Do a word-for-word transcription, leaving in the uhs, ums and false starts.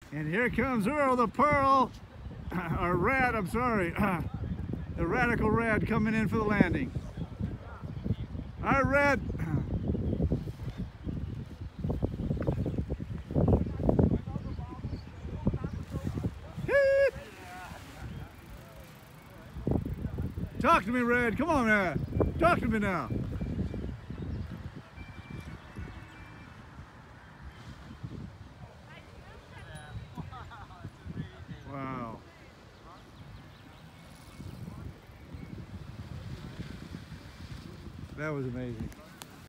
And here comes Earl the Pearl, or Rad, I'm sorry, the Radical Rad coming in for the landing. All right, Rad. Talk to me, Red. Come on, man. Talk to me now. Wow. That was amazing.